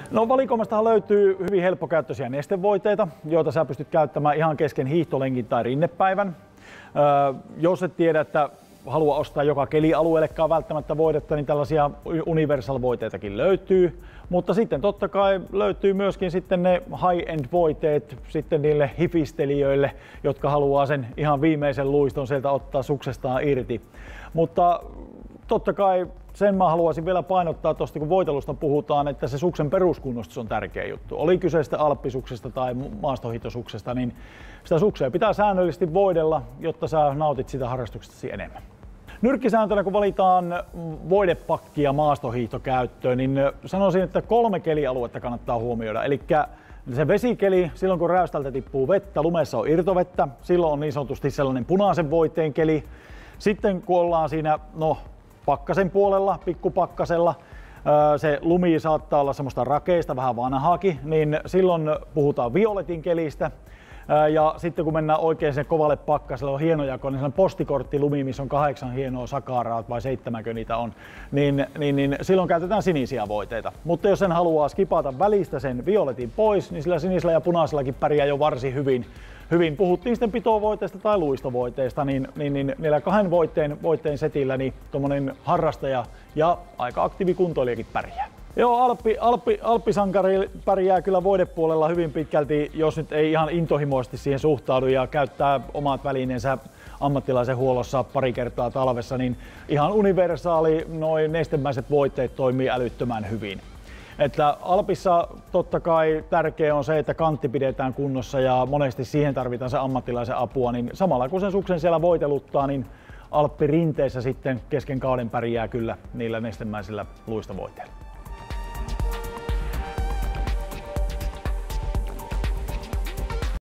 No valikoimastahan löytyy hyvin helppokäyttöisiä nestevoiteita, joita sä pystyt käyttämään ihan kesken hiihtolenkin tai rinnepäivän. Jos et tiedä, että halua ostaa joka kelialueellekaan välttämättä voidetta, niin tällaisia universal-voiteitakin löytyy. Mutta sitten totta kai löytyy myöskin sitten ne high-end-voiteet sitten niille hifistelijöille, jotka haluaa sen ihan viimeisen luiston sieltä ottaa suksestaan irti. Mutta totta kai sen mä haluaisin vielä painottaa tuosta, kun voitelusta puhutaan, että se suksen peruskunnostus on tärkeä juttu. Oli kyse sitten alppisuksesta tai maastohiihtosuksesta, niin sitä suksea pitää säännöllisesti voidella, jotta sä nautit sitä harrastuksestasi enemmän. Nyrkkisääntönä, kun valitaan voidepakkia maastohiihtokäyttöön, niin sanoisin, että 3 kelialuetta kannattaa huomioida. Eli se vesikeli, silloin kun räystältä tippuu vettä, lumessa on irtovettä, silloin on niin sanotusti sellainen punaisen voiteen keli. Sitten kun ollaan siinä pakkasen puolella, pikkupakkasella, se lumi saattaa olla semmoista rakeista, vähän vanhaakin, niin silloin puhutaan violetin kelistä. Ja sitten kun mennään oikein sen kovalle pakkaselle, on hieno jako, niin sellainen postikorttilumi, missä on 8 hienoa sakaraa, vai 7 niitä on, niin silloin käytetään sinisiä voiteita. Mutta jos sen haluaa skipata välistä sen violetin pois, niin sillä sinisellä ja punaisellakin pärjää jo varsin hyvin. Puhuttiin sitten pitovoiteista tai luistovoiteista, niin niillä 2 voitteen setillä niin tuommoinen harrastaja ja aika aktiivikuntoilijakin pärjää. Joo, alppisankari pärjää kyllä voidepuolella hyvin pitkälti, jos nyt ei ihan intohimoisesti siihen suhtaudu ja käyttää omat välineensä ammattilaisen huollossa pari kertaa talvessa, niin ihan universaali noin nestemäiset voitteet toimii älyttömän hyvin. Että Alpissa totta kai tärkeää on se, että kantti pidetään kunnossa ja monesti siihen tarvitaan se ammattilaisen apua, niin samalla kun sen suksen siellä voiteluttaa, niin alppirinteissä sitten kesken kauden pärjää kyllä niillä nestemäisillä luistovoiteilla.